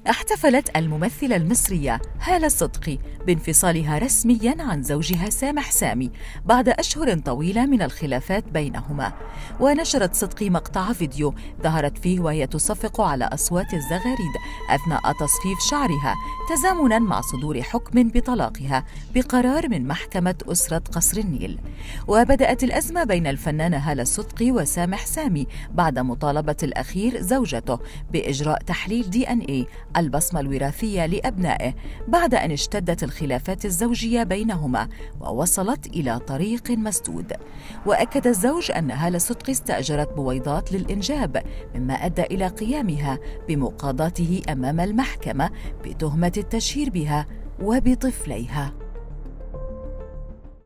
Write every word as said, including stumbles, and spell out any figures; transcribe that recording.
احتفلت الممثلة المصرية هالة صدقي بانفصالها رسمياً عن زوجها سامح سامي بعد أشهر طويلة من الخلافات بينهما. ونشرت صدقي مقطع فيديو ظهرت فيه وهي تصفق على أصوات الزغاريد أثناء تصفيف شعرها تزامناً مع صدور حكم بطلاقها بقرار من محكمة أسرة قصر النيل. وبدأت الأزمة بين الفنانة هالة صدقي وسامح سامي بعد مطالبة الأخير زوجته بإجراء تحليل دي إن إيه البصمة الوراثية لأبنائه بعد أن اشتدت الخلافات الزوجية بينهما ووصلت إلى طريق مسدود. وأكد الزوج أن هالة صدقي استأجرت بويضات للإنجاب مما أدى إلى قيامها بمقاضاته أمام المحكمة بتهمة التشهير بها وبطفليها.